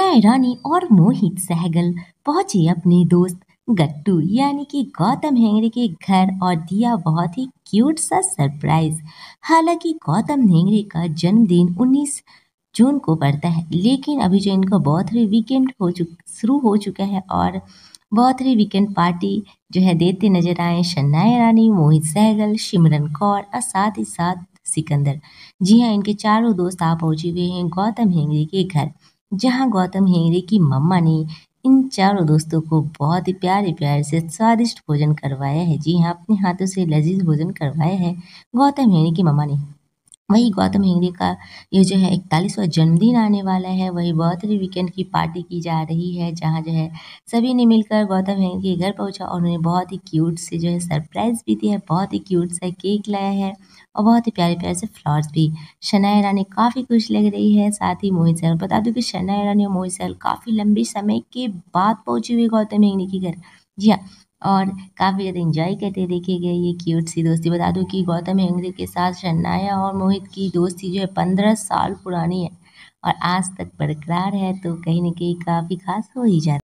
ईरानी और मोहित सहगल पहुंचे अपने दोस्त गट्टू यानी कि गौतम हेंगड़े के घर और दिया बहुत ही क्यूट सा सरप्राइज। हालांकि गौतम हेंगड़े का जन्मदिन 19 जून को पड़ता है, लेकिन अभी जो इनका बर्थडे वीकेंड शुरू हो चुका है और बर्थडे वीकेंड पार्टी जो है देते नजर आए शन्नाया रानी, मोहित सहगल, सिमरन कौर और साथ ही साथ सिकंदर। जी हाँ, इनके चारों दोस्त आ पहुंचे हुए हैं गौतम हेंगड़े के घर, जहां गौतम हेगड़े की मम्मा ने इन चारों दोस्तों को बहुत ही प्यारे प्यार से स्वादिष्ट भोजन करवाया है। जी हाँ, अपने हाथों से लजीज भोजन करवाया है गौतम हेगड़े की मम्मा ने। वही गौतम हेगड़े का ये जो है 41वां जन्मदिन आने वाला है, वही बर्थडे वीकेंड की पार्टी की जा रही है, जहाँ जो है सभी ने मिलकर गौतम हेगड़े के घर पहुंचा और उन्हें बहुत ही क्यूट से जो है सरप्राइज भी दिया है। बहुत ही क्यूट सा केक लाया है और बहुत ही प्यारे प्यारे से फ्लावर्स भी। शनाया रानी काफ़ी खुश लग रही है, साथ ही मोहित सहगल। बता दूं कि शनाया रानी और मोहित सहगल काफ़ी लंबे समय के बाद पहुंचे हुए गौतम हेगड़े के घर। जी हाँ, और काफ़ी ज़्यादा एंजॉय करते देखे गए ये क्यूट सी दोस्ती। बता दूं कि गौतम हेगड़े के साथ शनाया और मोहित की दोस्ती जो है 15 साल पुरानी है और आज तक बरकरार है, तो कहीं ना कहीं काफ़ी खास हो ही जाती है।